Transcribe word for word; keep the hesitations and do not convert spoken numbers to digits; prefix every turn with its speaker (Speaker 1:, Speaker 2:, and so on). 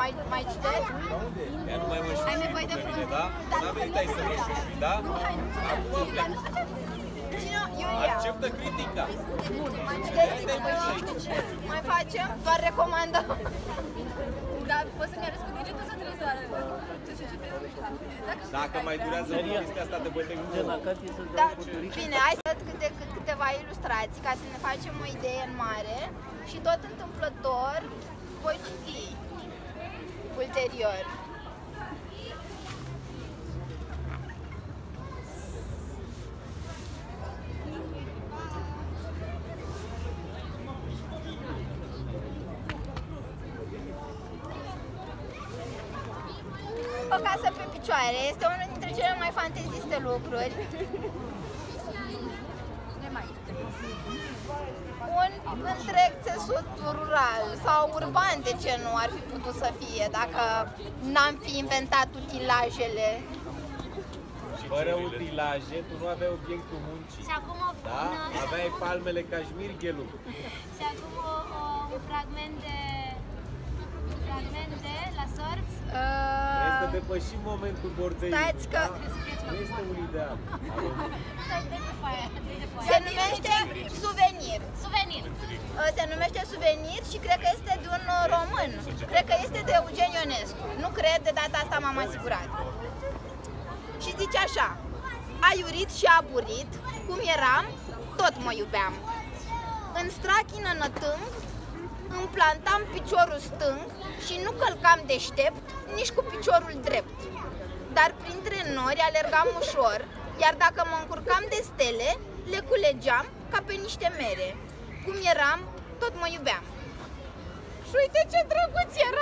Speaker 1: mai, mai citeți?
Speaker 2: Ea nu mai mă știu.
Speaker 1: Ai nevoie de
Speaker 2: mine, da? N-am venit aici să mă știu, da? Acum plec.
Speaker 1: Cine? Iulia.
Speaker 2: Acceptă critica.
Speaker 1: Mai facem? Doar recomandăm.
Speaker 3: Dar poți să-mi arăți cu degetul sau trebuie să arăt?
Speaker 2: Dacă mai durează chestia asta de bătăi cu
Speaker 1: Da, bine, hai să câte, câte, câteva ilustrații ca să ne facem o idee în mare și tot întâmplător voi citi ulterior. O casă pe picioare este unul dintre cele mai fanteziste lucruri. Un întreg țesut rural sau urban, de ce nu ar fi putut să fie dacă n-am fi inventat utilajele.
Speaker 2: Fără utilaje, tu nu aveai obiectul muncii.
Speaker 4: Și acum o
Speaker 2: Da? Aveai palmele cașmir, ghelul.
Speaker 4: Și acum o, o, un fragment de un fragment de la sorți.
Speaker 2: Trebuie să
Speaker 1: Uh,
Speaker 2: depășim momentul bordei.
Speaker 1: stați că
Speaker 2: Nu este un ideal.
Speaker 4: De pe foaia, de pe foaia.
Speaker 1: se numește suvenir.
Speaker 4: Suvenir.
Speaker 1: Uh, Se numește suvenir și cred că este de un uh, român. Cred că este de Eugen Ionescu. Nu cred, de data asta m-am asigurat. Și zice așa: a iurit și a burit, cum eram, tot mă iubeam. În strachină nătând, îmi plantam piciorul stâng și nu călcam deștept, nici cu piciorul drept. Dar printre nori alergam ușor, iar dacă mă încurcam de stele, le culegeam ca pe niște mere. Cum eram, tot mă iubeam. Și uite ce drăguț era!